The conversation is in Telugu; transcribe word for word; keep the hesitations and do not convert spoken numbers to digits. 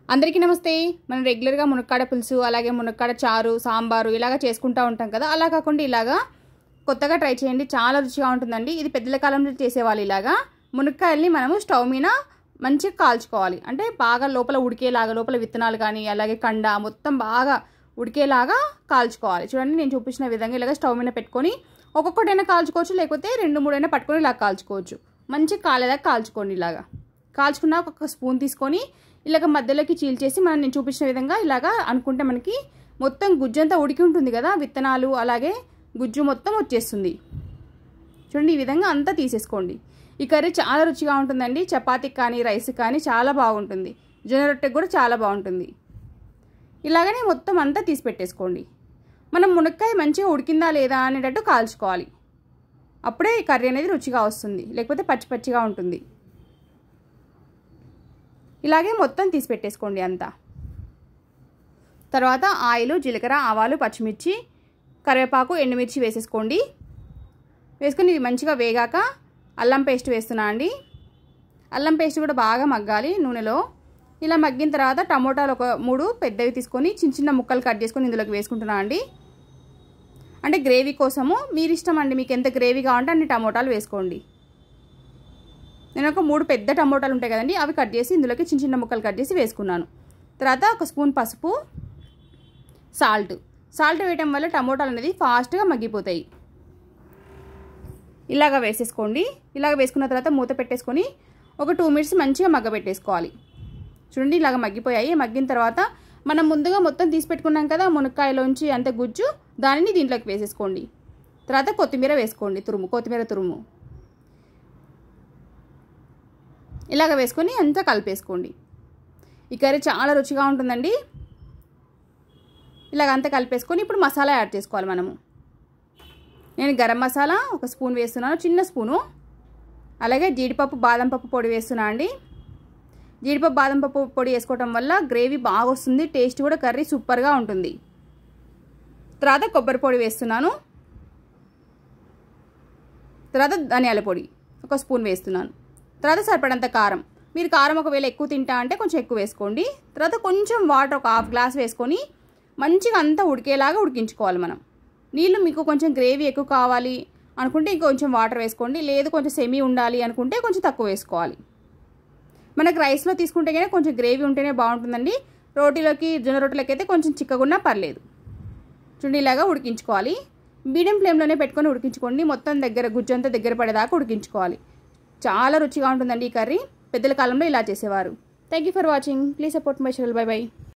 అందరికీ నమస్తే. మనం రెగ్యులర్గా మునక్కాడ పులుసు అలాగే మునక్కాడ చారు సాంబారు ఇలాగ చేసుకుంటూ ఉంటాం కదా. అలా కాకుండా ఇలాగా కొత్తగా ట్రై చేయండి, చాలా రుచిగా ఉంటుందండి. ఇది పెద్దల కాలంలో చేసేవాళ్ళు. ఇలాగా మునక్కాయల్ని మనము స్టవ్ మీద మంచిగా కాల్చుకోవాలి. అంటే బాగా లోపల ఉడికేలాగా, లోపల విత్తనాలు కానీ అలాగే కండ మొత్తం బాగా ఉడికేలాగా కాల్చుకోవాలి. చూడండి, నేను చూపించిన విధంగా ఇలాగ స్టవ్ మీద పెట్టుకొని ఒక్కొక్కటైనా కాల్చుకోవచ్చు, లేకపోతే రెండు మూడైనా పట్టుకొని ఇలా కాల్చుకోవచ్చు. మంచిగా కాలేదాకా కాల్చుకోండి. ఇలాగా కాల్చుకున్న ఒక్కొక్క స్పూన్ తీసుకొని ఇలాగ మధ్యలోకి చీల్చేసి మనం నేను చూపించిన విధంగా ఇలాగా అనుకుంటే మనకి మొత్తం గుజ్జు అంతా ఉడికి ఉంటుంది కదా, విత్తనాలు అలాగే గుజ్జు మొత్తం వచ్చేస్తుంది. చూడండి, ఈ విధంగా అంతా తీసేసుకోండి. ఈ కర్రీ చాలా రుచిగా ఉంటుందండి. చపాతీకి కానీ రైస్ కానీ చాలా బాగుంటుంది. జొన్న రొట్టెకి కూడా చాలా బాగుంటుంది. ఇలాగనే మొత్తం అంతా తీసి పెట్టేసుకోండి. మనం మునక్కాయ మంచిగా ఉడికిందా లేదా అనేటట్టు కాల్చుకోవాలి. అప్పుడే ఈ కర్రీ అనేది రుచిగా వస్తుంది, లేకపోతే పచ్చి పచ్చిగా ఉంటుంది. ఇలాగే మొత్తం తీసి పెట్టేసుకోండి అంతా. తర్వాత ఆయిల్, జీలకర్ర, ఆవాలు, పచ్చిమిర్చి, కరివేపాకు, ఎండుమిర్చి వేసేసుకోండి. వేసుకొని ఇవి మంచిగా వేగాక అల్లం పేస్ట్ వేస్తున్నా అండి. అల్లం పేస్ట్ కూడా బాగా మగ్గాలి నూనెలో. ఇలా మగ్గిన తర్వాత టమోటాలు ఒక మూడు పెద్దవి తీసుకొని చిన్న చిన్న ముక్కలు కట్ చేసుకొని ఇందులోకి వేసుకుంటున్నా అండి. అంటే గ్రేవీ కోసము మీరు ఇష్టం అండి, మీకు ఎంత గ్రేవీ కావాలంటే అన్ని టమోటాలు వేసుకోండి. నేను ఒక మూడు పెద్ద టమోటాలు ఉంటాయి కదండి, అవి కట్ చేసి ఇందులోకి చిన్న చిన్న ముక్కలు కట్ చేసి వేసుకున్నాను. తర్వాత ఒక స్పూన్ పసుపు, సాల్ట్ సాల్ట్ వేయటం వల్ల టమోటాలు అనేది ఫాస్ట్గా మగ్గిపోతాయి. ఇలాగ వేసేసుకోండి. ఇలాగ వేసుకున్న తర్వాత మూత పెట్టేసుకొని ఒక టూ మినిట్స్ మంచిగా మగ్గబెట్టేసుకోవాలి. చూడండి, ఇలాగ మగ్గిపోయాయి. మగ్గిన తర్వాత మనం ముందుగా మొత్తం తీసి పెట్టుకున్నాం కదా మునక్కాయలోంచి అంత గుజ్జు, దానిని దీంట్లోకి వేసేసుకోండి. తర్వాత కొత్తిమీర వేసుకోండి, తురుము కొత్తిమీర తురుము ఇలాగ వేసుకొని అంతా కలిపేసుకోండి. ఈ కర్రీ చాలా రుచిగా ఉంటుందండి. ఇలాగ అంతా కలిపేసుకొని ఇప్పుడు మసాలా యాడ్ చేసుకోవాలి మనము. నేను గరం మసాలా ఒక స్పూన్ వేస్తున్నాను, చిన్న స్పూను. అలాగే జీడిపప్పు, బాదం పప్పు పొడి వేస్తున్నా అండి. జీడిపప్పు, బాదం పప్పు పొడి వేసుకోవటం వల్ల గ్రేవీ బాగా వస్తుంది, టేస్ట్ కూడా కర్రీ సూపర్గా ఉంటుంది. తర్వాత కొబ్బరి పొడి వేస్తున్నాను. తర్వాత ధనియాల పొడి ఒక స్పూన్ వేస్తున్నాను. తర్వాత సరిపడంత కారం. మీరు కారం ఒకవేళ ఎక్కువ తింటా అంటే కొంచెం ఎక్కువ వేసుకోండి. తర్వాత కొంచెం వాటర్ ఒక హాఫ్ గ్లాస్ వేసుకొని మంచిగా అంతా ఉడికేలాగా ఉడికించుకోవాలి మనం. నీళ్ళు మీకు కొంచెం గ్రేవీ ఎక్కువ కావాలి అనుకుంటే ఇంకొంచెం వాటర్ వేసుకోండి, లేదు కొంచెం సెమీ ఉండాలి అనుకుంటే కొంచెం తక్కువ వేసుకోవాలి. మనకు రైస్లో తీసుకుంటే కానీ కొంచెం గ్రేవీ ఉంటేనే బాగుంటుందండి. రోటీలోకి, జొన్న రొట్టెలకి అయితే కొంచెం చిక్కగున్నా పర్లేదు. చూడండి, ఇలాగా ఉడికించుకోవాలి. మీడియం ఫ్లేమ్లోనే పెట్టుకొని ఉడికించుకోండి. మొత్తం దగ్గర గుజ్జంతా దగ్గర పడేదాకా ఉడికించుకోవాలి. చాలా రుచిగా ఉంటుందండి ఈ కర్రీ. పెద్దల కాలంలో ఇలా చేసేవారు. Thank you for watching. Please support my channel. Bye by.